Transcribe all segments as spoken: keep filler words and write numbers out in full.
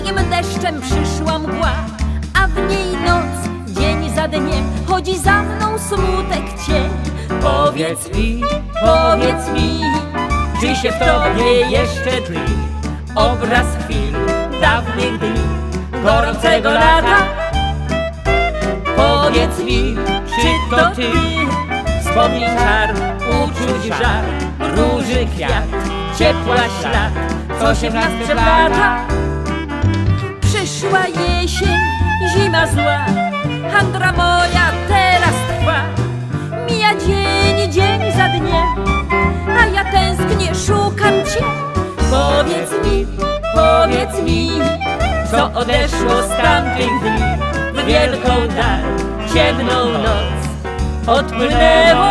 śniegiem, deszczem przyszła mgła, a w niej noc, dzień za dniem, chodzi za mną smutek cień. Powiedz mi, powiedz mi, czy się w tobie jeszcze tli obraz chwil dawnych dni, gorącego lata? Powiedz mi, czy to ty, wspomnień czar, uczuć żar, róży kwiat, ciepła ślad, co się w nas przeplata? Przyszła jesień, zima zła, handra moja teraz trwa. Mija dzień, dzień za dniem, a ja tęsknię, szukam cię. Powiedz mi, powiedz mi, co odeszło z tamtych dni w wielką dal, ciemną noc. Odpłynęło,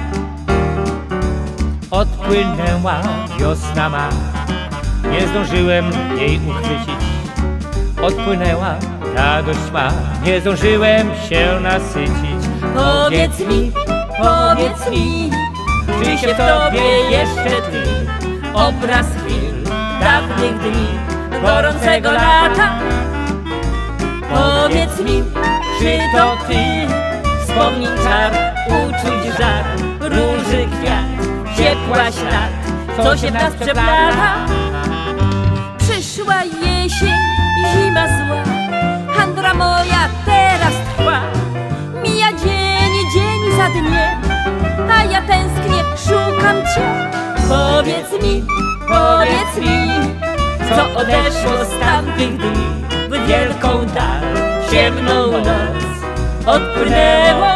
odpłynęła wiosna ma, nie zdążyłem jej uchwycić. Odpłynęła radość ma, nie zdążyłem się nasycić. Powiedz mi, powiedz mi, czy się w tobie jeszcze tli obraz chwil dawnych dni, gorącego lata? Powiedz mi, czy to ty, wspomnień czar, uczuć żar, róży kwiat, ciepła ślad, co się w nas przeplata? Przyszła jesień, zima zła, handra moja teraz trwa. Mija dzień, dzień za dniem, a ja tęsknię, szukam cię. Powiedz mi, powiedz mi, co odeszło z tamtych dni w wielką dal, ciemną noc. Odpłynęło.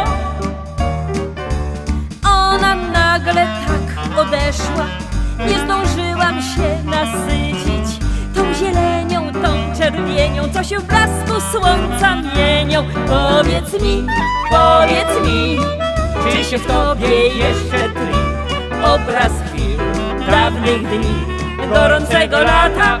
Ona nagle tak odeszła, nie zdążyłam się nasycić tą zielenią, tą czerwienią, co się w blasku słońca mienią. Powiedz mi, powiedz mi, czy się w tobie jeszcze tli obraz chwil dawnych dni, gorącego lata?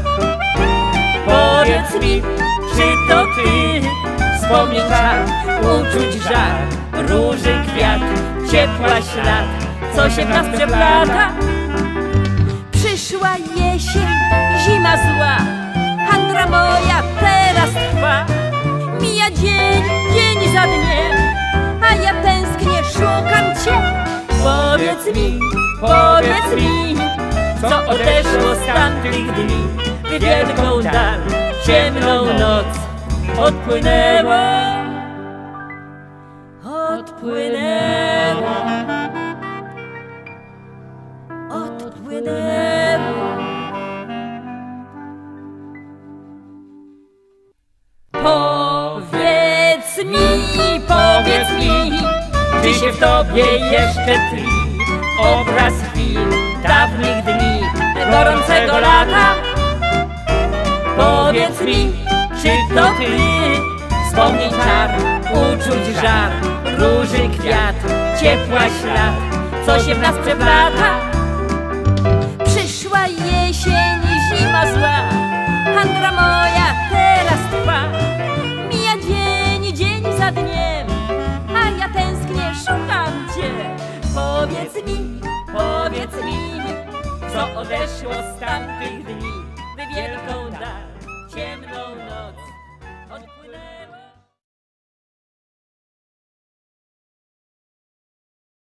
Powiedz mi, czy to ty, wspomnień czar, uczuć żar, róży kwiat, ciepła ślad, co się w nas przeplata? Przyszła jesień, zima zła, handra moja teraz trwa. Mija dzień, dzień za dniem, a ja tęsknię, szukam cię. Powiedz mi, powiedz mi, co odeszło z tamtych dni w wielką dal, ciemną noc. Odpłynęło, odpłynęło, Odpłynęło. Powiedz mi, powiedz mi, czy się w tobie jeszcze tli obraz chwil dawnych dni, gorącego lata? Powiedz mi, czy to ty, wspomnień czar, uczuć żar, róży kwiat, ciepła ślad, co się w nas przeplata? Przyszła jesień, zima zła, handra moja teraz trwa. Mija dzień, dzień za dniem, a ja tęsknię, szukam cię. Powiedz mi, powiedz mi, co odeszło z tamtych dni w wielką dal, ciemną noc.